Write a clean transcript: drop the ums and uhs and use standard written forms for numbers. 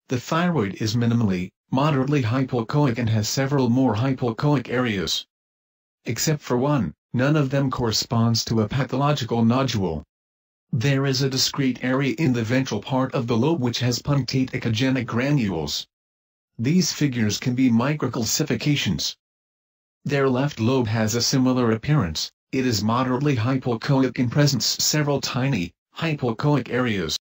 The thyroid is minimally, moderately hypoechoic and has several more hypoechoic areas. Except for one, none of them corresponds to a pathological nodule. There is a discrete area in the ventral part of the lobe which has punctate echogenic granules. These figures can be microcalcifications. Their left lobe has a similar appearance. It is moderately hypoechoic and presents several tiny, hypoechoic areas.